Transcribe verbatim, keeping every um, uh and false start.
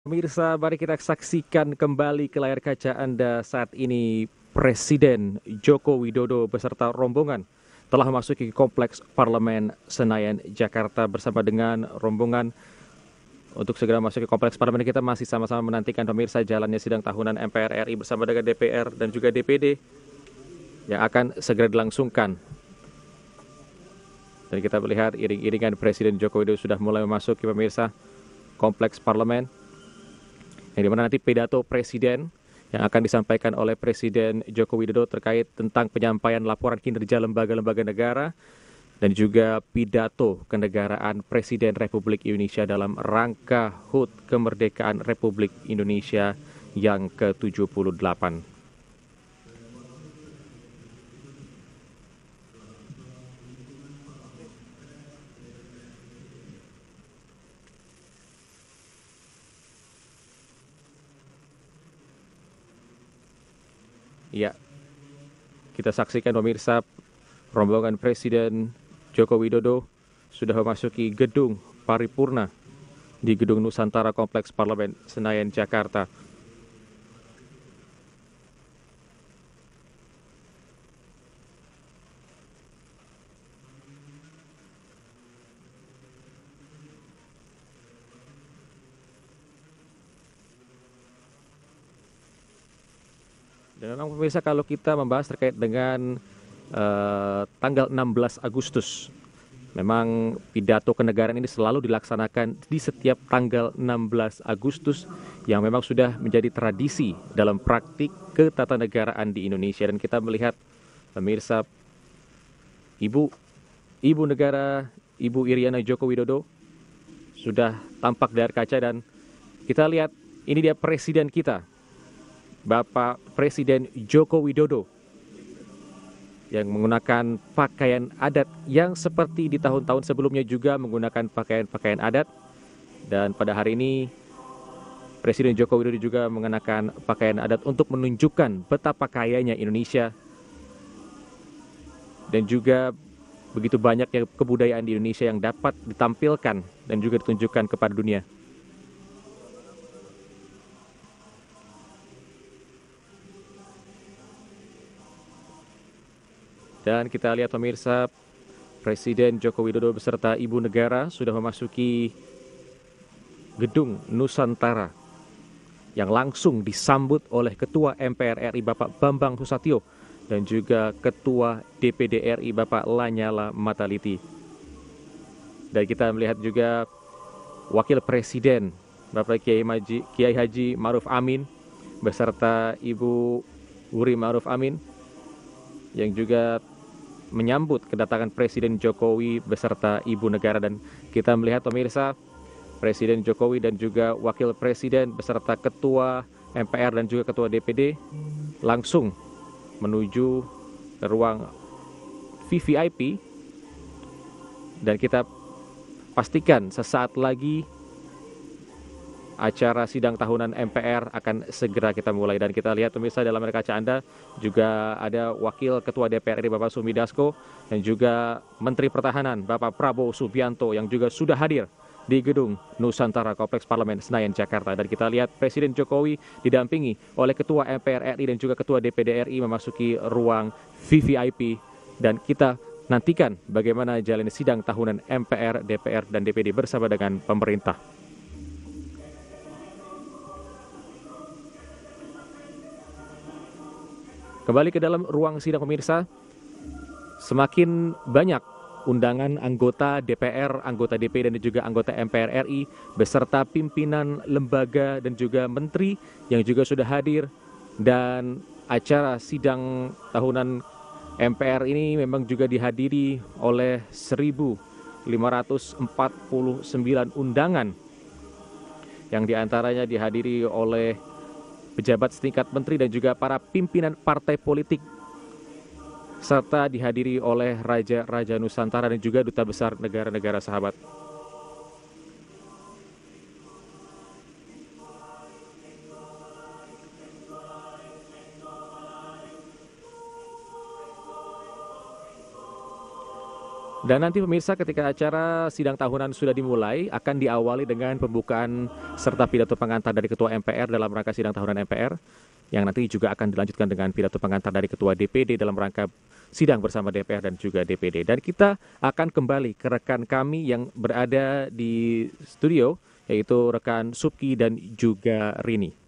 Pemirsa, mari kita saksikan kembali ke layar kaca Anda saat ini Presiden Joko Widodo beserta rombongan telah memasuki kompleks Parlemen Senayan, Jakarta bersama dengan rombongan. Untuk segera masuk ke kompleks parlemen, kita masih sama-sama menantikan pemirsa jalannya sidang tahunan M P R R I bersama dengan D P R dan juga D P D yang akan segera dilangsungkan. Dan kita melihat iring-iringan Presiden Joko Widodo sudah mulai memasuki pemirsa kompleks parlemen, yang dimana nanti pidato Presiden yang akan disampaikan oleh Presiden Joko Widodo terkait tentang penyampaian laporan kinerja lembaga-lembaga negara dan juga pidato kenegaraan Presiden Republik Indonesia dalam rangka H U T Kemerdekaan Republik Indonesia yang ke tujuh puluh delapan. Ya, kita saksikan pemirsa, rombongan Presiden Joko Widodo sudah memasuki gedung paripurna di Gedung Nusantara Kompleks Parlemen Senayan, Jakarta. Dan memang pemirsa, kalau kita membahas terkait dengan uh, tanggal enam belas Agustus, memang pidato kenegaraan ini selalu dilaksanakan di setiap tanggal enam belas Agustus yang memang sudah menjadi tradisi dalam praktik ketatanegaraan di Indonesia. Dan kita melihat pemirsa, Ibu Ibu Negara, Ibu Iriana Joko Widodo sudah tampak dari kaca, dan kita lihat ini dia presiden kita, Bapak Presiden Joko Widodo, yang menggunakan pakaian adat yang seperti di tahun-tahun sebelumnya juga menggunakan pakaian-pakaian adat. Dan pada hari ini Presiden Joko Widodo juga mengenakan pakaian adat untuk menunjukkan betapa kayanya Indonesia dan juga begitu banyaknya kebudayaan di Indonesia yang dapat ditampilkan dan juga ditunjukkan kepada dunia. Dan kita lihat pemirsa, Presiden Joko Widodo beserta Ibu Negara sudah memasuki Gedung Nusantara yang langsung disambut oleh Ketua M P R R I Bapak Bambang Susatyo dan juga Ketua D P D R I Bapak Lanyala Mataliti. Dan kita melihat juga Wakil Presiden Bapak Kiai Haji, Kiai Haji Ma'ruf Amin beserta Ibu Wuri Ma'ruf Amin yang juga menyambut kedatangan Presiden Jokowi beserta Ibu Negara. Dan kita melihat pemirsa, Presiden Jokowi dan juga Wakil Presiden beserta Ketua M P R dan juga Ketua D P D langsung menuju ke ruang V V I P, dan kita pastikan sesaat lagi acara sidang tahunan M P R akan segera kita mulai. Dan kita lihat pemirsa, dalam layar kaca Anda juga ada Wakil Ketua D P R R I Bapak Sumi Dasko dan juga Menteri Pertahanan Bapak Prabowo Subianto yang juga sudah hadir di Gedung Nusantara Kompleks Parlemen Senayan, Jakarta. Dan kita lihat Presiden Jokowi didampingi oleh Ketua M P R R I dan juga Ketua D P D R I memasuki ruang V V I P, dan kita nantikan bagaimana jalannya sidang tahunan M P R, D P R, dan D P D bersama dengan pemerintah. Kembali ke dalam ruang sidang pemirsa, semakin banyak undangan anggota D P R, anggota D P D, dan juga anggota M P R R I beserta pimpinan lembaga dan juga menteri yang juga sudah hadir. Dan acara sidang tahunan M P R ini memang juga dihadiri oleh seribu lima ratus empat puluh sembilan undangan, yang diantaranya dihadiri oleh pejabat setingkat menteri dan juga para pimpinan partai politik, serta dihadiri oleh Raja-Raja Nusantara dan juga duta besar negara-negara sahabat. Dan nanti pemirsa, ketika acara sidang tahunan sudah dimulai, akan diawali dengan pembukaan serta pidato pengantar dari Ketua M P R dalam rangka sidang tahunan M P R, yang nanti juga akan dilanjutkan dengan pidato pengantar dari Ketua D P D dalam rangka sidang bersama D P R dan juga D P D. Dan kita akan kembali ke rekan kami yang berada di studio, yaitu rekan Supki dan juga Rini.